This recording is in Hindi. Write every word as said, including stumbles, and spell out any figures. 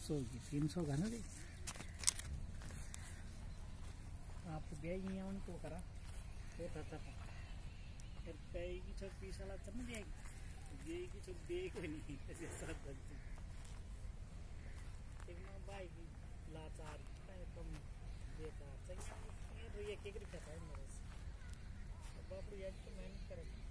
सौ की तीन सौ का ना जी आपको ब्याई उनको करा वो था था फिर ब्याई की छोट पीस वाला चल ना ब्याई ब्याई की छोट ब्याई कोई नहीं ऐसे साथ लगते एक ना बाई की लाचार काय कम बेकार चाहिए ये ये क्या करता है मेरे से बाप रे यार तो मैंने करा